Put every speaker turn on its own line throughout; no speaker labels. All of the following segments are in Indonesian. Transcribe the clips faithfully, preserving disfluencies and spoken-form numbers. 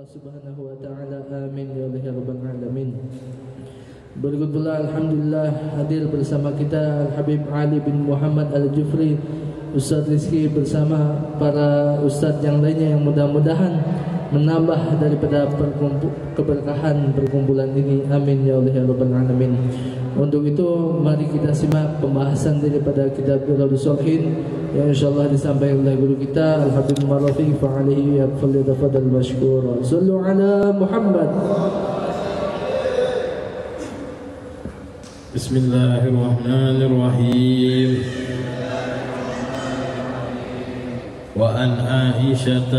Subhanahu wa ta'ala. Amin ya Allah ya Rabbal Alamin. Berikut pula alhamdulillah hadir bersama kita Al-Habib Ali bin Muhammad Al-Jufri, Ustaz Rizki bersama para ustaz yang lainnya yang mudah-mudahan menambah daripada keberkahan perkumpulan ini. Amin ya Allah ya Rabbal Alamin. Untuk itu mari kita simak pembahasan daripada kitab Riyadhus Shalihin yang insyaallah disampaikan oleh guru kita Al-Habib Marafi fa'alihi yaqfal mashkura. Sallu ala Muhammad.
Bismillahirrahmanirrahim. Wa an Aisyah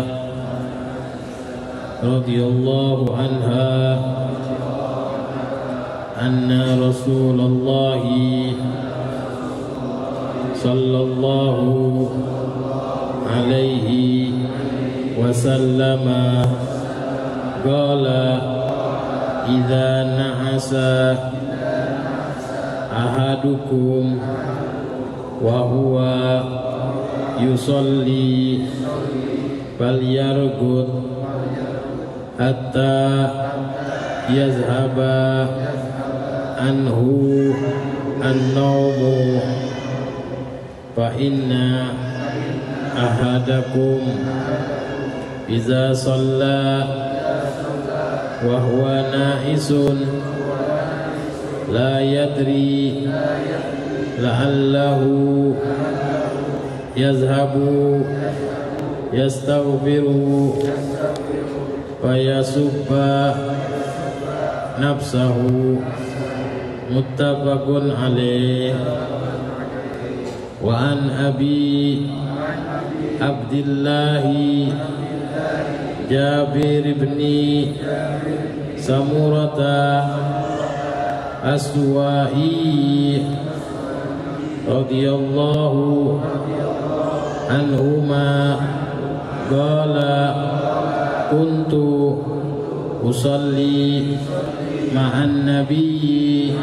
radhiyallahu anha anna Rasulullah sallallahu alaihi wasallam qala idza na'asa ahadukum wa huwa yusalli falyarqud hatta yazhaba anhu an-nawmu fa inna ahadakum iza shalla wa huwa na'isun la yadri la'allahu yazhabu yastaghfiru fayasubba nafsahu. Muttafaqun alaih. Wa an Abi Abdillah Jabir ibn Samurata Aswa'i radhiyallahu anhuma qala kuntu usalli ma'an nabiyyi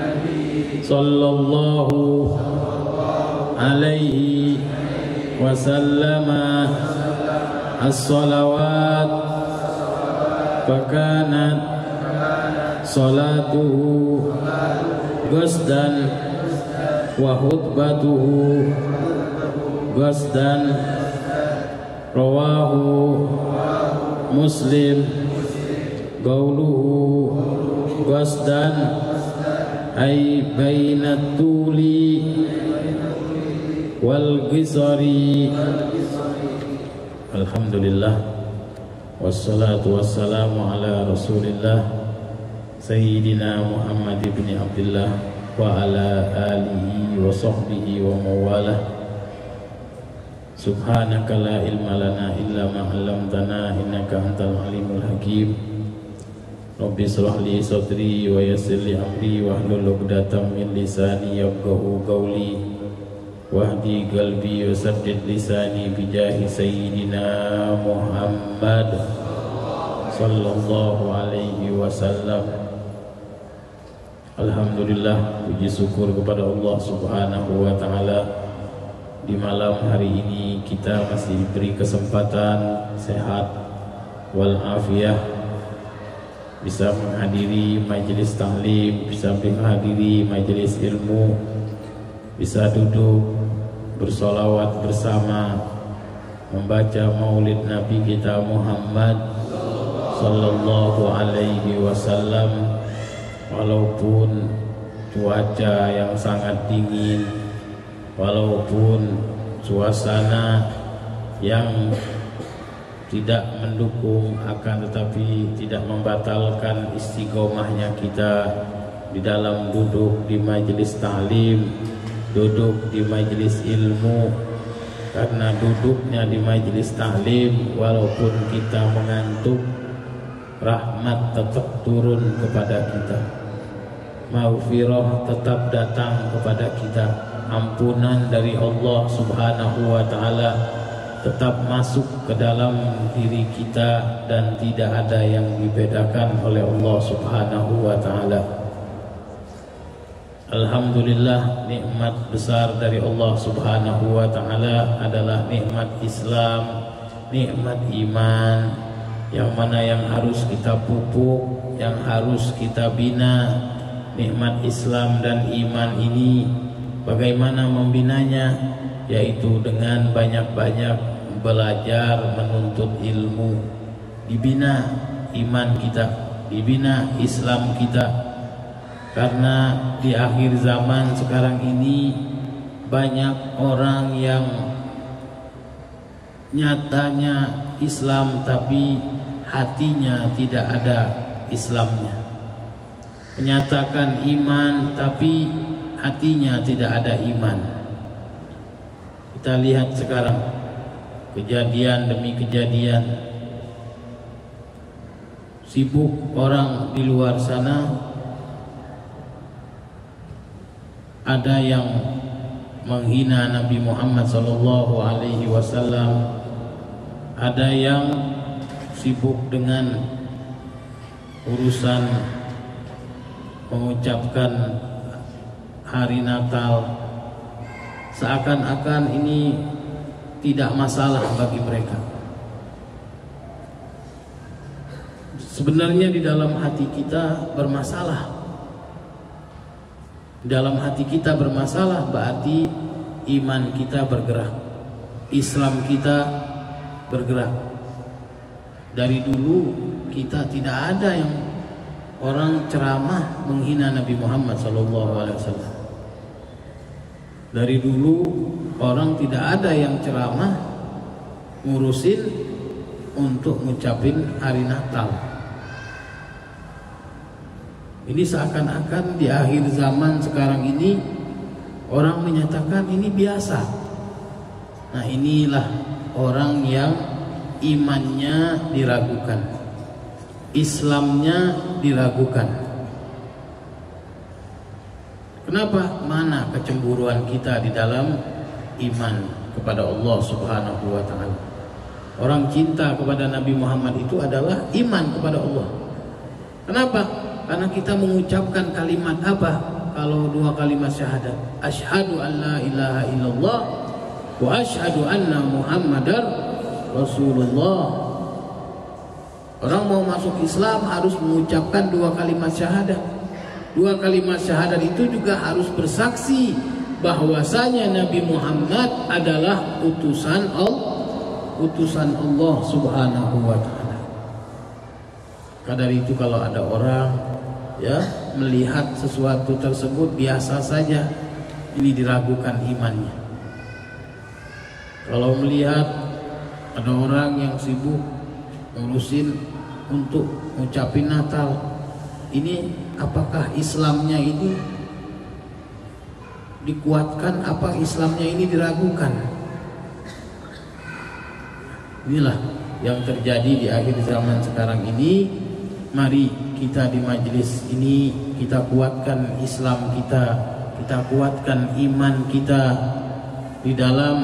sallallahu alaihi wasallama as-salawat fakanat salatuhu qasdan wa khutbatuhu qasdan. Rawahu Muslim. Qauluhu qasdan ay bainat tuli wal qisari. Alhamdulillah wassalatu wassalamu ala Rasulillah Sayyidina Muhammad ibn Abdullah wa ala alihi wa sahbihi wa mawalah. Subhanaka la ilma lana illa ma 'allamtana innaka antal alimul hakim. Rabbi shrah li sadri wa yassir li amri wahlul 'uqdatam min lisani yafqahu qawli wahdi qalbi wa saddid lisani bijahi sayyidina Muhammad sallallahu alaihi wasallam. Alhamdulillah, puji syukur kepada Allah Subhanahu wa taala. Di malam hari ini kita masih diberi kesempatan sehat wal afiyah, bisa menghadiri majelis ta'lim, bisa menghadiri majelis ilmu, bisa duduk bersolawat bersama, membaca maulid Nabi kita Muhammad sallallahu alaihi wasallam. Walaupun cuaca yang sangat dingin, walaupun suasana yang tidak mendukung, akan tetapi tidak membatalkan istiqomahnya kita di dalam duduk di majelis ta'lim, duduk di majelis ilmu. Karena duduknya di majelis ta'lim, walaupun kita mengantuk, rahmat tetap turun kepada kita, maghfirah tetap datang kepada kita, ampunan dari Allah Subhanahu wa ta'ala tetap masuk ke dalam diri kita, dan tidak ada yang dibedakan oleh Allah Subhanahu wa ta'ala. Alhamdulillah, nikmat besar dari Allah Subhanahu wa ta'ala adalah nikmat Islam, nikmat iman, yang mana yang harus kita pupuk, yang harus kita bina nikmat Islam dan iman ini. Bagaimana membinanya? Yaitu dengan banyak-banyak belajar, menuntut ilmu. Dibina iman kita, dibina Islam kita. Karena di akhir zaman sekarang ini banyak orang yang nyatanya Islam tapi hatinya tidak ada Islamnya. Menyatakan iman tapi hatinya tidak ada iman. Kita lihat sekarang kejadian demi kejadian. Sibuk orang di luar sana. Ada yang menghina Nabi Muhammad sallallahu alaihi wasallam. Ada yang sibuk dengan urusan mengucapkan hari Natal, seakan-akan ini tidak masalah bagi mereka. Sebenarnya di dalam hati kita bermasalah. Di dalam hati kita bermasalah berarti iman kita bergerak, Islam kita bergerak. Dari dulu kita tidak ada yang orang ceramah menghina Nabi Muhammad sallallahu alaihi wasallam. Dari dulu orang tidak ada yang ceramah ngurusin untuk ngucapin hari Natal. Ini seakan-akan di akhir zaman sekarang ini orang menyatakan ini biasa. Nah, inilah orang yang imannya diragukan, Islamnya diragukan. Kenapa? Mana kecemburuan kita di dalam iman kepada Allah Subhanahu wa taala. Orang cinta kepada Nabi Muhammad itu adalah iman kepada Allah. Kenapa? Karena kita mengucapkan kalimat apa? Kalau dua kalimat syahadat, asyhadu an la ilaha illallah wa asyhadu anna muhammadar rasulullah. Orang mau masuk Islam harus mengucapkan dua kalimat syahadat. Dua kalimat syahadat itu juga harus bersaksi bahwasanya Nabi Muhammad adalah utusan Allah, utusan Allah Subhanahu wa taala. Kadar itu kalau ada orang ya melihat sesuatu tersebut biasa saja, ini diragukan imannya. Kalau melihat ada orang yang sibuk ngurusin untuk ngucapin Natal, ini apakah Islamnya ini dikuatkan, apa Islamnya ini diragukan? Inilah yang terjadi di akhir zaman sekarang ini. Mari kita di majelis ini kita kuatkan Islam kita, kita kuatkan iman kita di dalam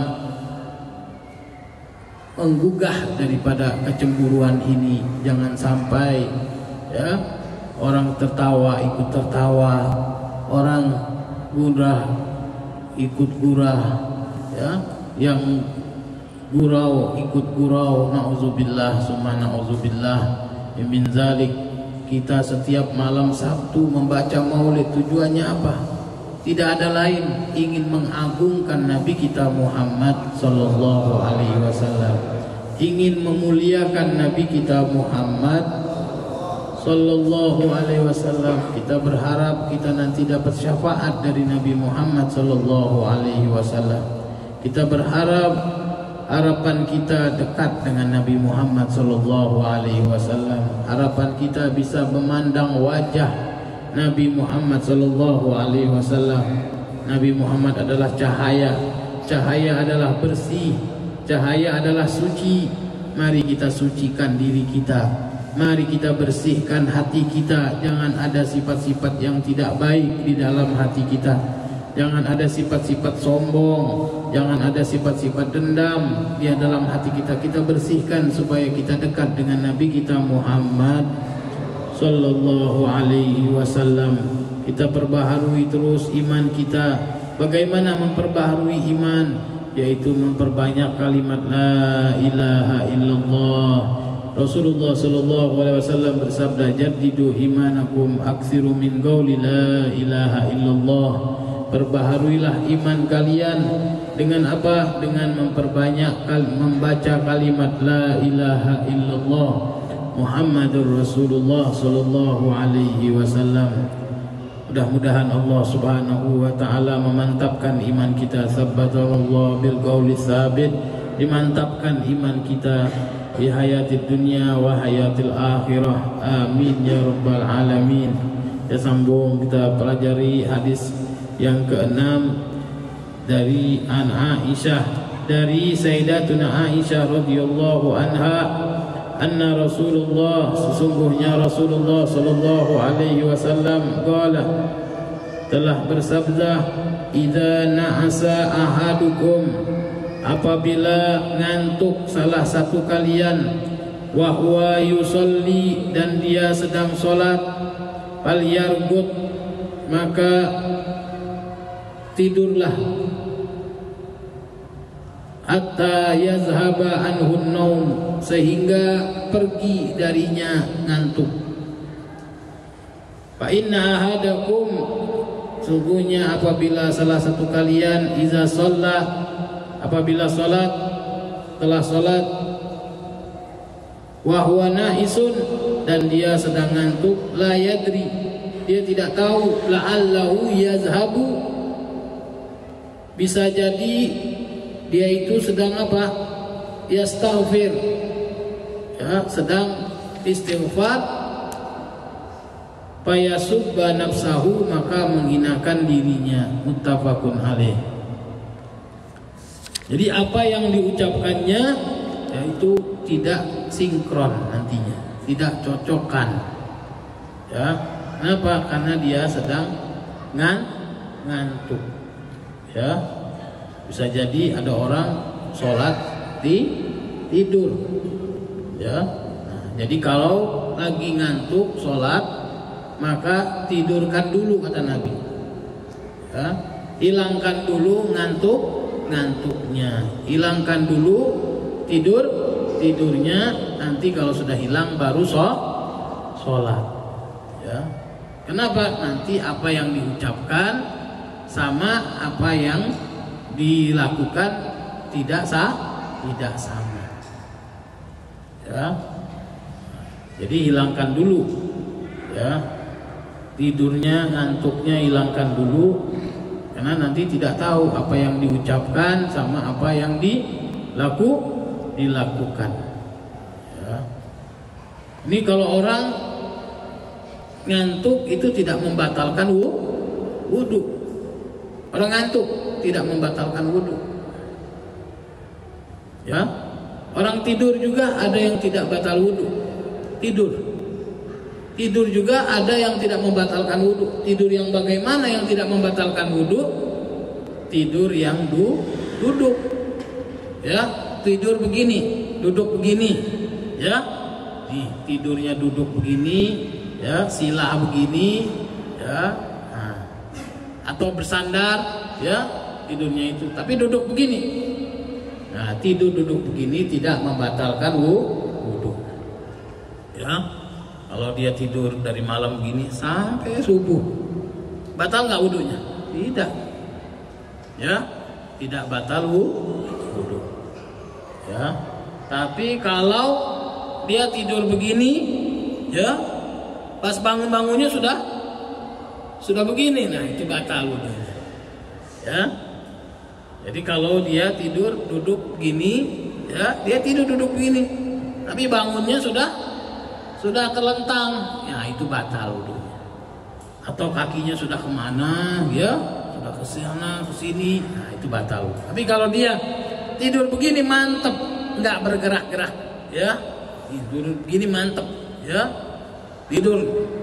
menggugah daripada kecemburuan ini. Jangan sampai ya orang tertawa ikut tertawa, orang gurah ikut gurah, ya, yang gurau ikut gurau. Nauzubillah summa nauzubillah min zalik. Kita setiap malam Sabtu membaca maulid, tujuannya apa? Tidak ada lain, ingin mengagungkan Nabi kita Muhammad sallallahu alaihi wasallam, ingin memuliakan Nabi kita Muhammad sallallahu alaihi wasallam. Kita berharap kita nanti dapat syafaat dari Nabi Muhammad sallallahu alaihi wasallam. Kita berharap harapan kita dekat dengan Nabi Muhammad sallallahu alaihi wasallam. Harapan kita bisa memandang wajah Nabi Muhammad sallallahu alaihi wasallam. Nabi Muhammad adalah cahaya. Cahaya adalah bersih. Cahaya adalah suci. Mari kita sucikan diri kita. Mari kita bersihkan hati kita. Jangan ada sifat-sifat yang tidak baik di dalam hati kita. Jangan ada sifat-sifat sombong, jangan ada sifat-sifat dendam di dalam hati kita. Kita bersihkan supaya kita dekat dengan Nabi kita Muhammad sallallahu alaihi wasallam. Kita perbaharui terus iman kita. Bagaimana memperbaharui iman? Yaitu memperbanyak kalimat la ilaha illallah, Rasulullah sallallahu alaihi wasallam bersabda, jaddidu imanakum aksiru min qauli la ilaha illallah. Perbaharuilah iman kalian dengan apa? Dengan memperbanyak kal membaca kalimat la ilaha illallah Muhammadur Rasulullah sallallahu alaihi wasallam. Mudah-mudahan Allah Subhanahu wa taala memantapkan iman kita, sabbatallahu bil qauli tsabit, dimantapkan iman kita di hayatid dunya wa hayatil akhirah. Amin ya rabbal alamin. Ya, sambung kita pelajari hadis yang keenam dari an Aisyah, dari Sayyidatuna Aisyah radhiyallahu anha, anna Rasulullah, sesungguhnya Rasulullah sallallahu alaihi wasallam qala, telah bersabda, idza na'asa ahadukum, apabila ngantuk salah satu kalian, wa huwa yusalli, dan dia sedang salat, fal yargut, maka tidurlah, hatta yazhaba anhun naum, sehingga pergi darinya ngantuk. Fa inna ahadakum, sungguhnya apabila salah satu kalian, iza shalla, apabila salat, telah salat, wa huwa na'isun, dan dia sedang ngantuk, la yadri, dia tidak tahu, la'allahu yazhabu, bisa jadi dia itu sedang apa? Yastaghfir, ya, sedang istighfar, fayasubba nafsahu, maka menghinakan dirinya. Muttafaqun alaih. Jadi apa yang diucapkannya yaitu tidak sinkron nantinya, tidak cocokan. Ya, kenapa? Karena dia sedang ngan ngantuk. Ya, bisa jadi ada orang sholat di tidur. Ya, nah, jadi kalau lagi ngantuk sholat, maka tidurkan dulu, kata Nabi. Ya, hilangkan dulu ngantuk ngantuknya, hilangkan dulu tidur tidurnya. Nanti kalau sudah hilang baru sholat. Ya, kenapa? Nanti apa yang diucapkan sama apa yang dilakukan tidak sah, tidak sama. Ya, jadi hilangkan dulu. Ya, tidurnya, ngantuknya hilangkan dulu, karena nanti tidak tahu apa yang diucapkan sama apa yang dilaku dilakukan. Ya. Ini kalau orang ngantuk itu tidak membatalkan wudu. Orang ngantuk tidak membatalkan wudu. Ya, orang tidur juga ada yang tidak batal wudu. Tidur, tidur juga ada yang tidak membatalkan wudu. Tidur yang bagaimana yang tidak membatalkan wudu? Tidur yang du, duduk. Ya, tidur begini, duduk begini. Ya, nih, tidurnya duduk begini. Ya, sila begini. Ya. Atau bersandar, ya, tidurnya itu, tapi duduk begini. Nah, tidur duduk begini tidak membatalkan wudu. Ya, kalau dia tidur dari malam begini sampai subuh, batal nggak wudunya? Tidak. Ya, tidak batal wudu. Ya, tapi kalau dia tidur begini, ya, pas bangun-bangunnya sudah Sudah begini, nah itu batal wudunya. Ya, jadi kalau dia tidur duduk begini, ya, dia tidur duduk begini, tapi bangunnya sudah sudah terlentang, ya itu batal wudunya. Atau kakinya sudah kemana, ya, sudah ke sana ke sini, nah itu batal. Tapi kalau dia tidur begini mantep, nggak bergerak-gerak, ya, tidur begini mantep, ya, tidur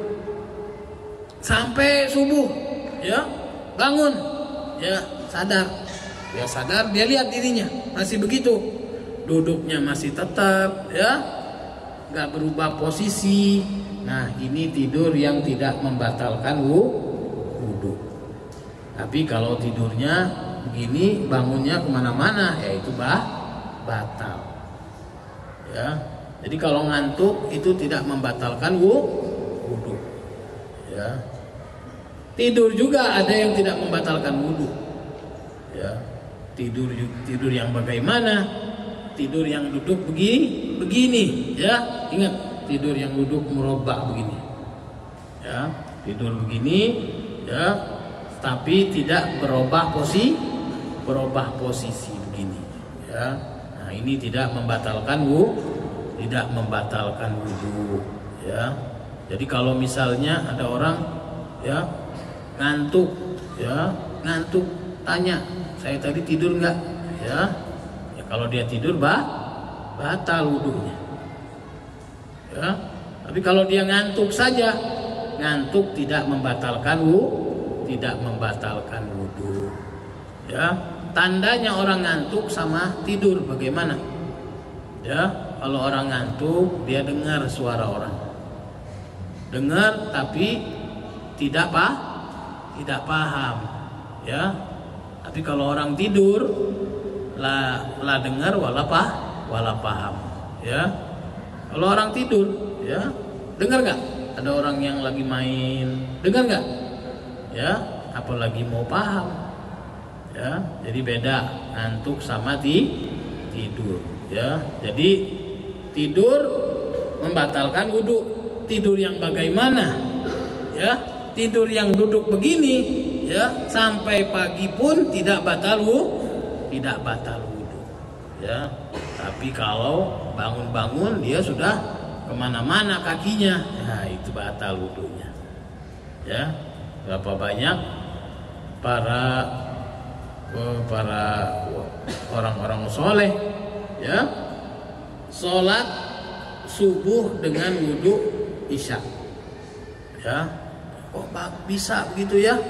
sampai subuh, ya, bangun, ya, sadar, ya sadar, dia lihat dirinya masih begitu, duduknya masih tetap, ya, nggak berubah posisi. Nah, ini tidur yang tidak membatalkan wudu. Tapi kalau tidurnya begini, bangunnya kemana-mana, ya itu bah batal. Ya, Jadi kalau ngantuk itu tidak membatalkan wudu. Ya. Tidur juga ada yang tidak membatalkan wudu. Ya. Tidur tidur yang bagaimana? Tidur yang duduk begini, begini, ya. Ingat, tidur yang duduk merobak begini. Ya, tidur begini, ya. Tapi tidak berubah posisi, berubah posisi begini, ya. Nah, ini tidak membatalkan wudu, tidak membatalkan wudu, ya. Jadi kalau misalnya ada orang, ya, ngantuk, ya, ngantuk, tanya, saya tadi tidur nggak, ya. Ya kalau dia tidur, bah, batal wudunya, ya. Tapi kalau dia ngantuk saja, ngantuk tidak membatalkan wudu, tidak membatalkan wudu, ya. Tandanya orang ngantuk sama tidur bagaimana? Ya, kalau orang ngantuk dia dengar suara orang, dengar tapi tidak paham, tidak paham, ya. Tapi kalau orang tidur lah, lah dengar wala pah, wala paham, ya. Kalau orang tidur, ya, dengar nggak? Ada orang yang lagi main, dengar nggak? Ya, apalagi mau paham, ya. Jadi beda ngantuk sama ti, tidur, ya. Jadi tidur membatalkan wudu. Tidur yang bagaimana? Ya, tidur yang duduk begini, ya, sampai pagi pun tidak batal wudu, tidak batal wudu, ya. Tapi kalau bangun-bangun dia sudah kemana-mana kakinya, ya itu batal wudunya, ya. Berapa banyak para para orang-orang soleh, ya, sholat subuh dengan wudu isya, ya. Kok bisa begitu ya?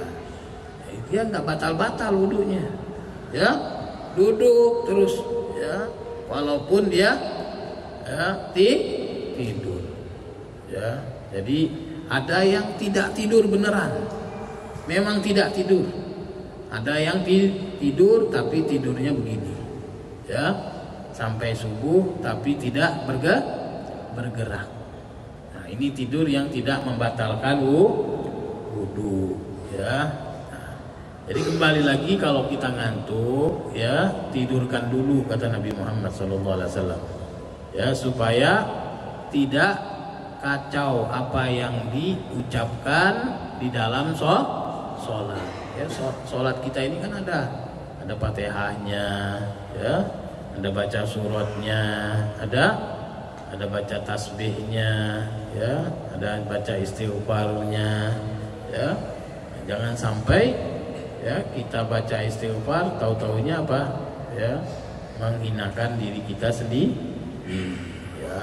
Dia nggak batal-batal wudunya, ya. Duduk terus, ya, walaupun dia, ya, tidur, ya. Jadi ada yang tidak tidur beneran, memang tidak tidur. Ada yang tidur tapi tidurnya begini, ya, sampai subuh tapi tidak bergerak. Nah, ini tidur yang tidak membatalkan wudu, ya. Nah, jadi kembali lagi kalau kita ngantuk, ya, tidurkan dulu kata Nabi Muhammad shallallahu alaihi wasallam, ya, supaya tidak kacau apa yang diucapkan di dalam sholat. Ya, sholat kita ini kan ada ada Fatihahnya, ya, ada baca suratnya, ada ada baca tasbihnya, ya, ada baca istighfarnya, ya. Jangan sampai, ya, kita baca istighfar tahu-taunya apa, ya, menghinakan diri kita sendiri, ya.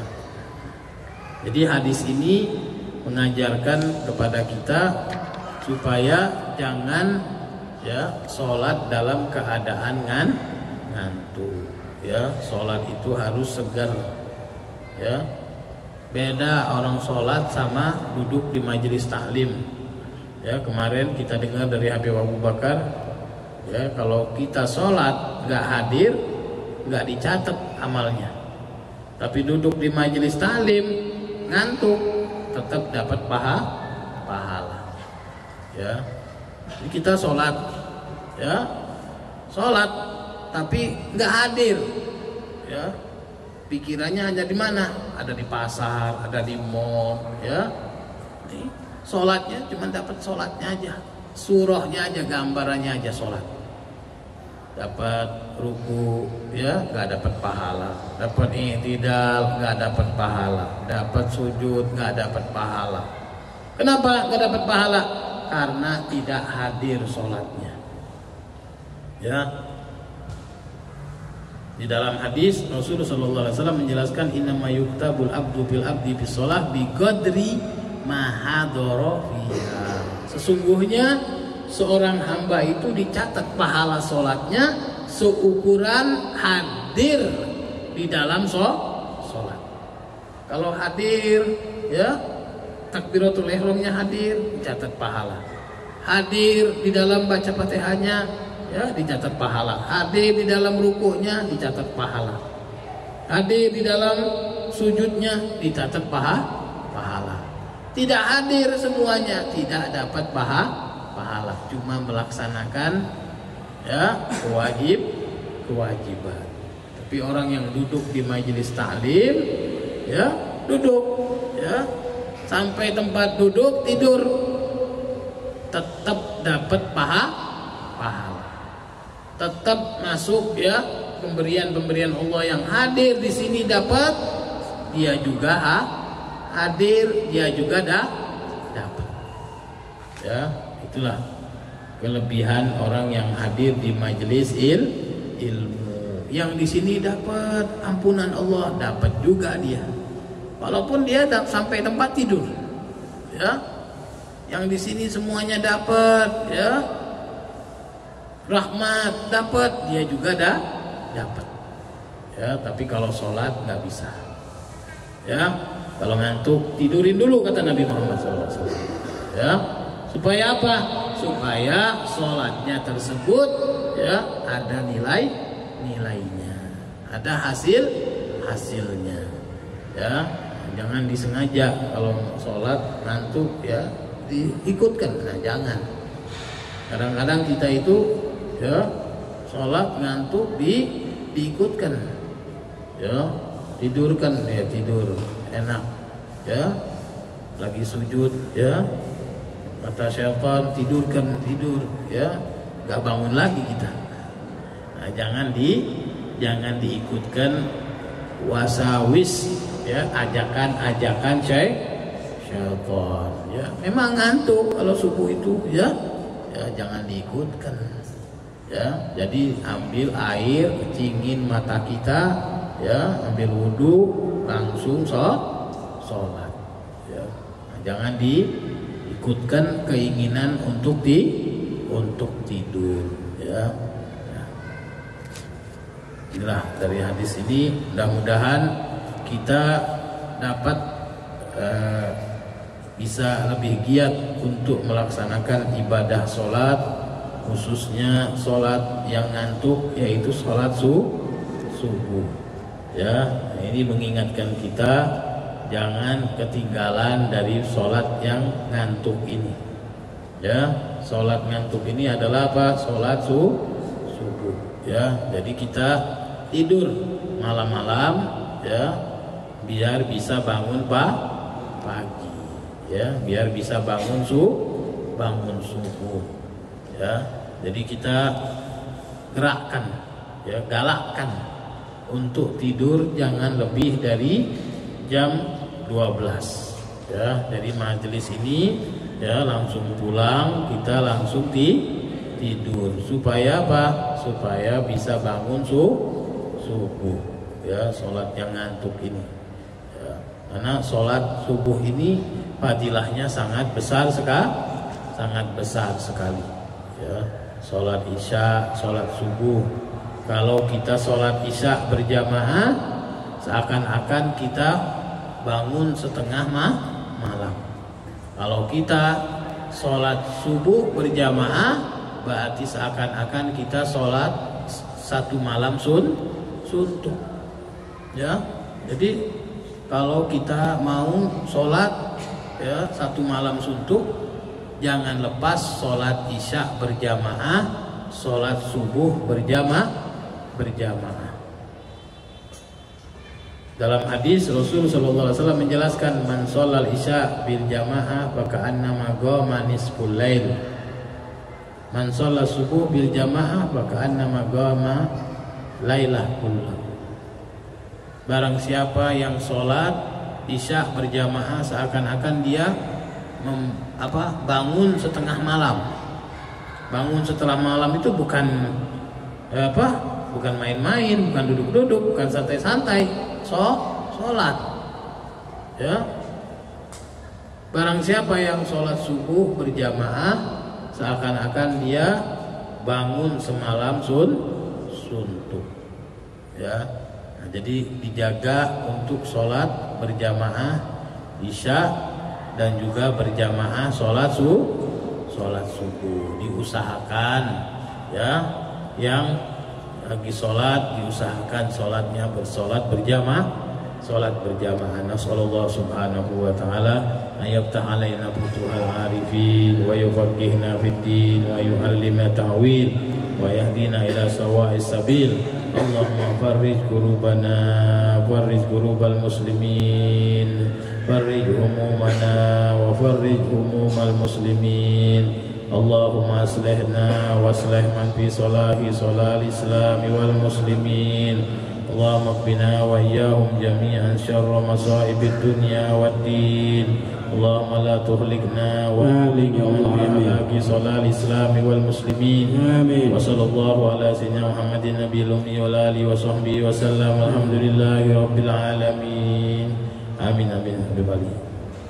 Jadi hadis ini mengajarkan kepada kita supaya jangan, ya, sholat dalam keadaan ngan, ngantuk, ya. Sholat itu harus segar, ya. Beda orang sholat sama duduk di majelis taklim, ya. Kemarin kita dengar dari Habib Abu Bakar, ya, kalau kita sholat nggak hadir nggak dicatat amalnya, tapi duduk di majelis taklim ngantuk tetap dapat paha, pahala, ya. Jadi kita sholat, ya, sholat tapi nggak hadir, ya. Pikirannya hanya di mana? Ada di pasar, ada di mall, ya. Nih, sholatnya cuma dapat sholatnya aja, surahnya aja, gambarannya aja sholat. Dapat ruku, ya, nggak dapat pahala. Dapat i'tidal, nggak dapat pahala. Dapat sujud, nggak dapat pahala. Kenapa nggak dapat pahala? Karena tidak hadir sholatnya, ya. Di dalam hadis Rasulullah shallallahu alaihi wasallam menjelaskan innama yuktabul abdu bil abdi bis sholah bi qadri ma hadara fiha. Sesungguhnya seorang hamba itu dicatat pahala sholatnya seukuran hadir di dalam sholat. Kalau hadir, ya, takbiratul ihramnya hadir, dicatat pahala. Hadir di dalam baca Fatihahnya, ya, dicatat pahala. Hadir di dalam rukunya, dicatat pahala. Hadir di dalam sujudnya dicatat paha, pahala. Tidak hadir semuanya tidak dapat paha, pahala. Cuma melaksanakan ya wajib kewajiban. Tapi orang yang duduk di majelis taklim ya duduk ya sampai tempat duduk tidur tetap dapat paha, pahala. Tetap masuk ya pemberian-pemberian Allah yang hadir di sini dapat, dia juga ha, hadir, dia juga dah dapat. Ya, itulah kelebihan orang yang hadir di majelis il, ilmu. Yang di sini dapat ampunan Allah, dapat juga dia. Walaupun dia sampai tempat tidur. Ya. Yang di sini semuanya dapat, ya. Rahmat dapat, dia juga dah dapat. Ya, tapi kalau sholat nggak bisa. Ya, kalau ngantuk tidurin dulu kata Nabi Muhammad shallallahu alaihi wasallam. Ya, supaya apa? Supaya sholatnya tersebut ya ada nilai nilainya, ada hasil hasilnya. Ya, jangan disengaja kalau sholat ngantuk ya diikutkan. Nah, jangan. Kadang-kadang kita itu ya sholat ngantuk di diikutkan ya tidurkan ya tidur enak ya lagi sujud ya mata syaitan tidurkan tidur ya nggak bangun lagi kita. Nah, jangan di jangan diikutkan wasawis ya ajakan-ajakan syaitan ya memang ngantuk kalau subuh itu ya ya jangan diikutkan. Ya, jadi ambil air, kencingin mata kita, ya, ambil wudhu, langsung sholat. Ya, nah, jangan diikutkan keinginan untuk di untuk tidur. Ya, nah, inilah dari hadis ini. Mudah-mudahan kita dapat eh, bisa lebih giat untuk melaksanakan ibadah sholat. Khususnya sholat yang ngantuk yaitu sholat su, subuh ya ini mengingatkan kita jangan ketinggalan dari sholat yang ngantuk ini ya sholat ngantuk ini adalah apa sholat su, subuh ya jadi kita tidur malam-malam ya biar bisa bangun pa, pagi ya biar bisa bangun su bangun subuh ya jadi kita gerakkan ya galakkan untuk tidur jangan lebih dari jam dua belas ya dari majelis ini ya langsung pulang kita langsung di tidur supaya apa supaya bisa bangun su, subuh ya sholat yang ngantuk ini ya, karena sholat subuh ini fadilahnya sangat besar sekali sangat besar sekali ya sholat isya, sholat subuh. Kalau kita sholat isya berjamaah, seakan-akan kita bangun setengah malam. Kalau kita sholat subuh berjamaah, berarti seakan-akan kita sholat satu malam sun suntuk. Ya, jadi kalau kita mau sholat ya satu malam suntuk. Jangan lepas sholat isya berjamaah, sholat subuh berjamaah, berjamaah. Dalam hadis Rasul Sallallahu Alaihi Wasallam menjelaskan man sholal isya bil jamaah faka'annama qama nisful lail. Man sholal subuh bil jamaah faka'annama qama lailah kullah. Barang siapa yang sholat isya berjamaah seakan-akan dia Mem, apa bangun setengah malam. Bangun setelah malam itu bukan eh, apa? Bukan main-main, bukan duduk-duduk, bukan santai-santai. So, sholat. Ya. Barang siapa yang sholat subuh berjamaah seakan-akan dia bangun semalam sun suntuk. Ya. Nah, jadi dijaga untuk sholat berjamaah isya dan juga berjamaah sholat su, sholat subuh diusahakan ya yang lagi sholat diusahakan sholatnya bersolat berjamaah salat berjamaah. Nasallallahu subhanahu wa ta'ala ayyabtah alaina futuhal arifin wa yufaqihna fid din wa yu'allimna ta'wil wa yahdina ila sawa'is sabil. Allahumma farrij kurubana farrij kurubal muslimin farrij humumana wa farrij humumal muslimin. Allahumma aslihna wa aslih man fi salahi salal islami wal muslimin. Allahumma qina wa iyyahum jami'an syarra masaibid dunya wad din. Allahumma la tuhlikna wa ahlikna bi halaki salal islami wal muslimin. Amin. Wa sallallahu ala sayyidina Muhammadin nabiyil ummi wa alihi wa sahbihi wa sallam. Alhamdulillahi rabbil alamin. Amin amin. Habibali.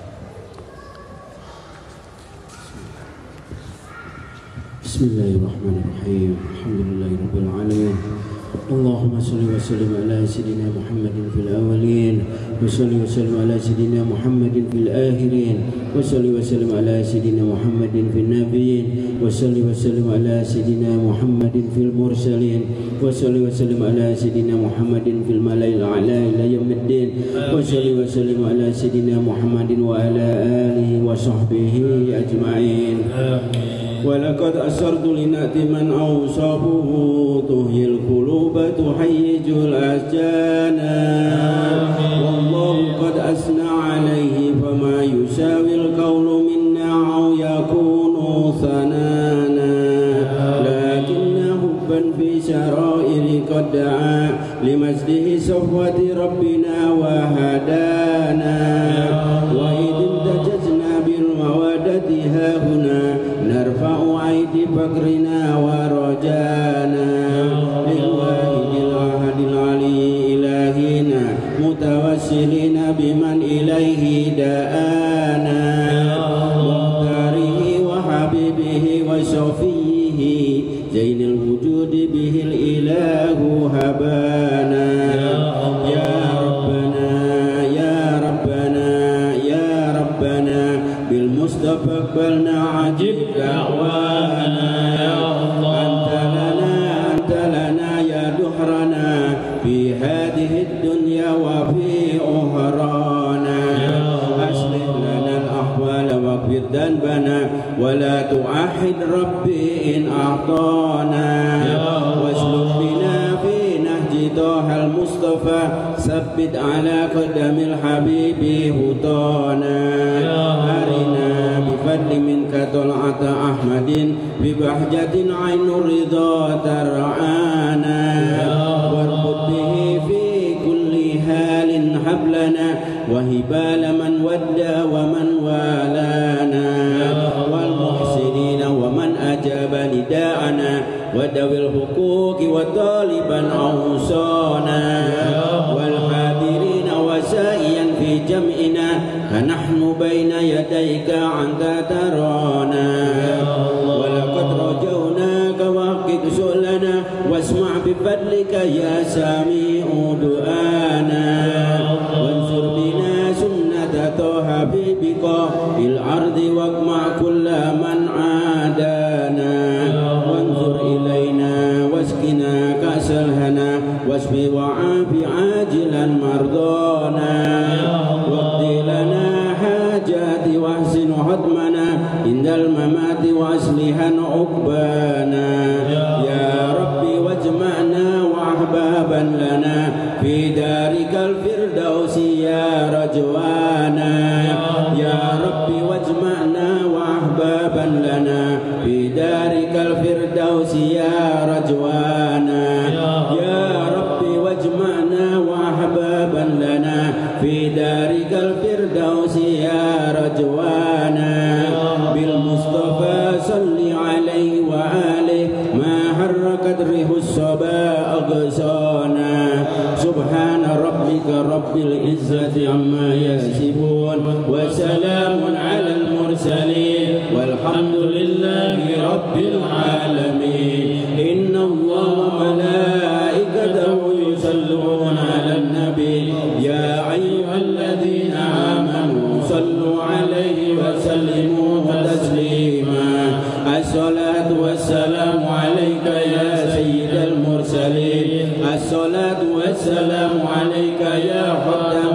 Bismillahirrahmanirrahim. Alhamdulillahirabbil alamin. Allahumma shalli wa sallim ala sayyidina Muhammadin fil awwalin wa shalli wa sallim ala sayyidina Muhammadin fil akhirin wa shalli wa sallim ala sayyidina Muhammadin fil nabiyyin wa shalli wa sallim ala sayyidina Muhammadin fil mursalin wa shalli wa sallim ala sayyidina Muhammadin fil malail a'la ila yaumiddin wa shalli wa sallim ala sayyidina Muhammadin wa ala alihi wa sahbihi ajma'in. Amin. ولقد أسرت لنأتي من أوصافه تهي القلوب تحيج الأشجان والله قد أثنى عليه فما يساوي القول منا أو يكون ثنانا لكن حبا في شرائر قد دعا لمجده صفوة ربنا وهدانا وإذ امتججنا بالمودة ها هنا نرفع أيدي فقرنا ورجانا للواحد الأحد العلي إلهنا متوسلين بمن إليه دعانا مختاره وحبيبه وشفيه زين الوجود به الإله هبانا يا ربنا يا ربنا يا ربنا بالمصطفى اقبلنا عجب دعوانا أنت لنا أنت لنا يا دحرنا في هذه الدنيا وفي أخرانا أصلح لنا الأحوال واغفر ذنبنا ولا تعاهد ربي إن أعطانا واسلك بنا في نهج طه المصطفى ثبت على قدم الحبيب هدانا أرنا بفضل منك طلعة أحمد ببهجة عين الرضا ترعانا واربط به في كل حال حبلنا وهبال من ودى ومن والانا والمحسنين ومن أجاب نداءنا وذوي الحقوق وطالبا أوصانا والحاضرين وسائيا في جمعنا فنحن بين يديك أنت ترانا ولقد رجوناك واقد سؤلنا واسمع بفضلك يا سميع دعانا وانصر بنا سنة طه حبيبك في الأرض واجمع كل من عادانا وانظر إلينا واسقنا كأس الهنا واشف وعاف عاجلا مرضانا واقضي لنا حاجات واحسن هدمنا عند الممات واصلحا عقبانا يا ربي واجمعنا وأحبابا لنا في دارك الفردوس يا رجوانا يا ربي واجمعنا وأحبابا لنا في دارك الفردوس يا رجوانا يا ربي واجمعنا وأحبابا لنا في دارك الفردوس يا رجوانا بالمصطفى صل عليه وآله ما حركت ريح الصبا أغصانا سبحان ربك رب العزة عما يصفون وسلام على المرسلين والحمد لله رب العالمين إن الله وملائكته يصلون على النبي يا أيها الذين آمنوا صلوا عليه وسلموا تسليما الصلاة والسلام عليك يا سيد المرسلين الصلاة والسلام عليك يا خاتم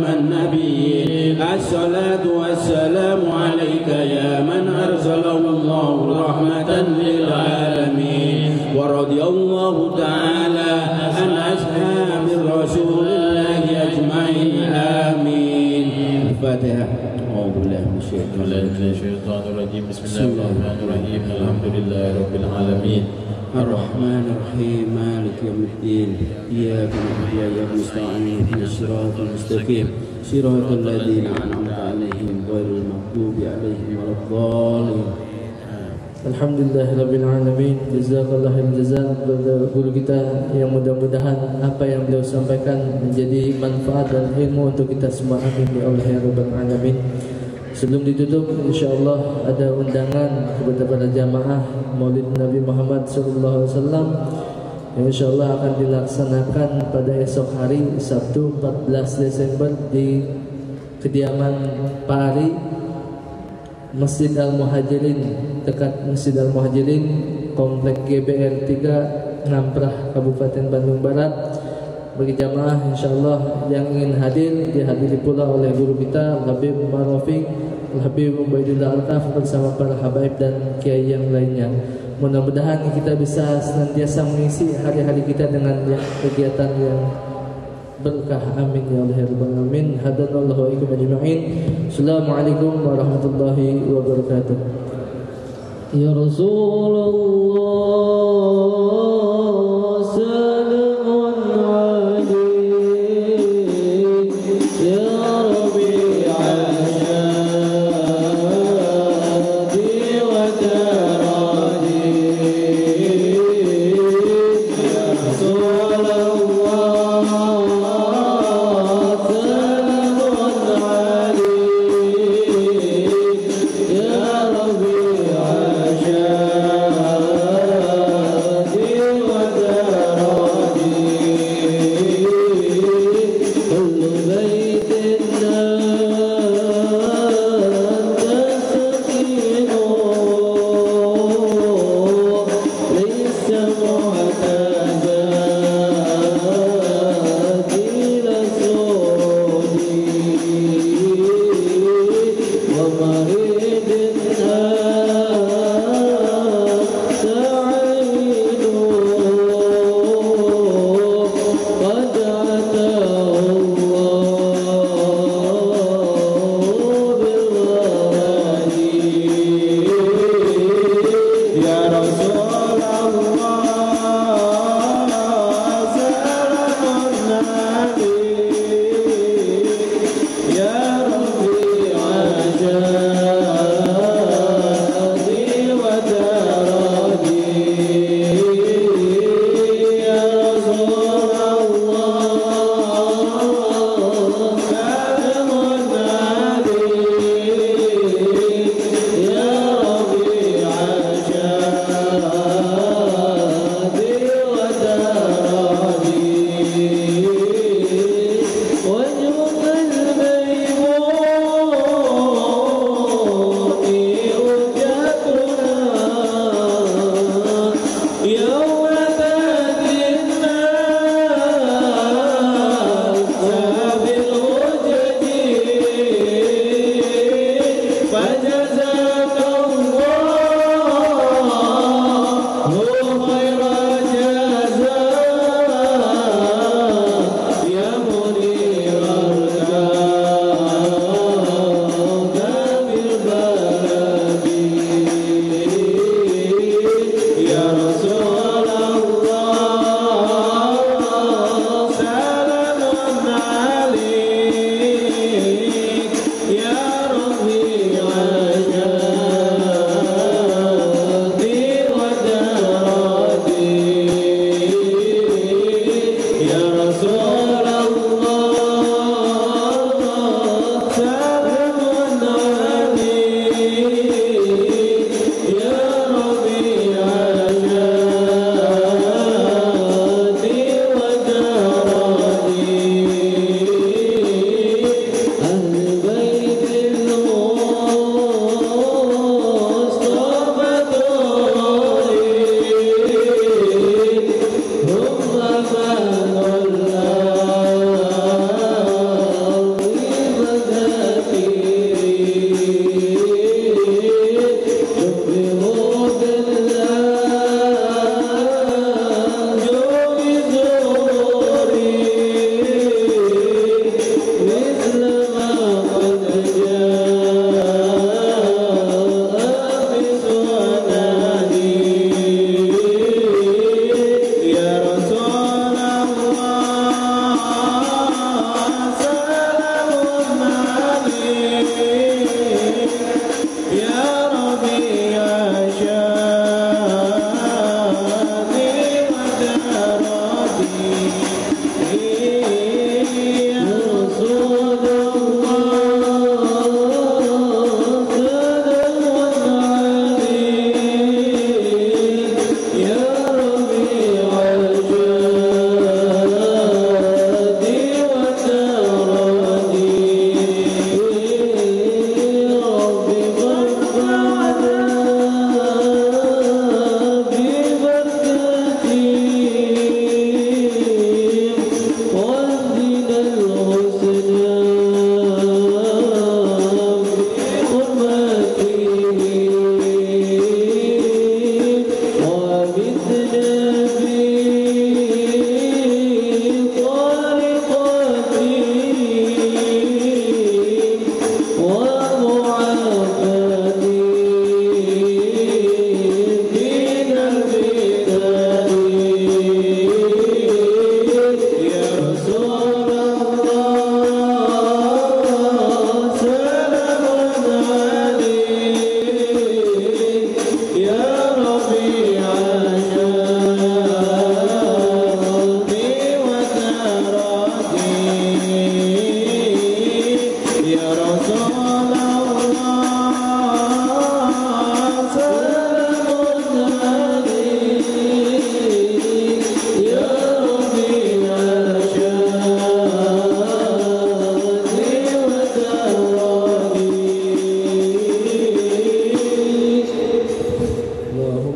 الصلاة والسلام عليك يا من أرسله الله رحمة للعالمين ورضي الله تعالى عن أصحاب رسول الله أجمعين آمين. الفاتحة. أعوذ بالله من
الشيطان الرجيم. بسم الله الرحمن الرحيم. الحمد لله رب العالمين
الرحمن الرحيم مالك يوم الدين إياك نعبد وإياك نستعين اهدنا الصراط المستقيم صراط الذين أنعمت عليهم غير المغضوب عليهم ولا الضالين.
Alhamdulillahirabbil alamin. Jazakallahu jazaa kepada guru kita yang mudah-mudahan apa yang beliau sampaikan menjadi manfaat dan ilmu untuk kita semua. Amin ya Allah ya rabbal alamin. Sebelum ditutup, insyaallah ada undangan kepada para jamaah Maulid Nabi Muhammad sallallahu alaihi wasallam yang insyaallah akan dilaksanakan pada esok hari Sabtu empat belas Desember di kediaman Pak Ari, Masjid Al-Muhajirin, dekat Masjid Al-Muhajirin, Komplek G B R tiga, Ngamprah, Kabupaten Bandung Barat. Bagi jamaah insyaallah yang ingin hadir, dihadiri pula oleh guru kita Al-Habib Marafiq, Al-Habib Ubaidillah Al-Kaf bersama para habaib dan kiai yang lainnya. Mudah-mudahan kita bisa senantiasa mengisi hari-hari kita dengan kegiatan yang berkah. Amin ya Allah ya rabbal alamin. Hadanallahu wa iyyakum ajma'in. Assalamualaikum warahmatullahi wabarakatuh. Ya Rasulullah salamun alaik ya Rabi'al syadi wa taradi ya Rasulullah
What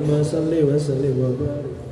Allahumma salli wa sallim wa barik